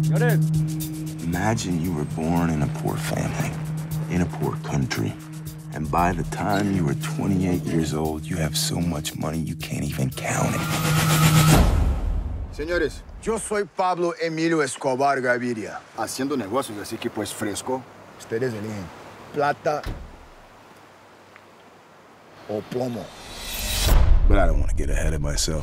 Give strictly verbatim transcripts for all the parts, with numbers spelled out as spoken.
Imagine you were born in a poor family, in a poor country, and by the time you were twenty-eight years old, you have so much money you can't even count it. Señores, yo soy Pablo Emilio Escobar Gaviria, haciendo negocios, así que pues fresco. Ustedes eligen plata o plomo. But I don't want to get ahead of myself.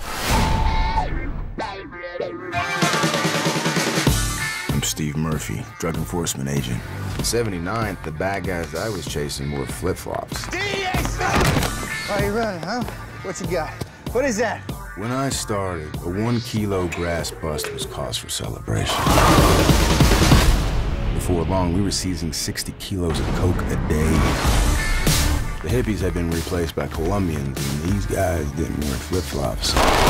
I'm Steve Murphy, drug enforcement agent. In seventy-nine, the bad guys I was chasing wore flip-flops. D A, stop! Why you running, huh? What you got? What is that? When I started, a one-kilo grass bust was cause for celebration. Before long, we were seizing sixty kilos of coke a day. The hippies had been replaced by Colombians, and these guys didn't wear flip-flops.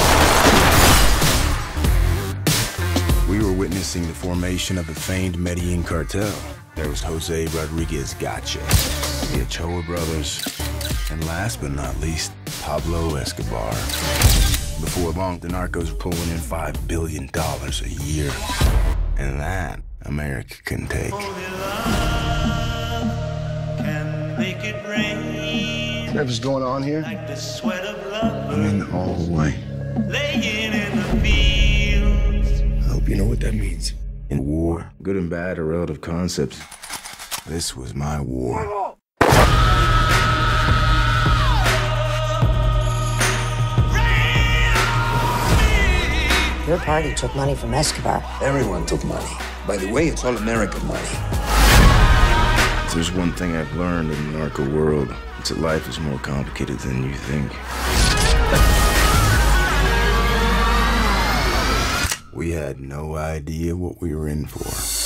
We were witnessing the formation of the famed Medellin cartel. There was Jose Rodriguez Gacha, the Ochoa brothers, and last but not least, Pablo Escobar. Before long, the narcos were pulling in five billion dollars a year. And that, America couldn't take. Whatever's going on here? Like the sweat of love. I'm in all the way. Laying in the fields. I hope you know what that means. In war, good and bad are relative concepts. This was my war. Your party took money from Escobar. Everyone took money. By the way, it's all American money. If there's one thing I've learned in the narco world, it's that life is more complicated than you think. We had no idea what we were in for.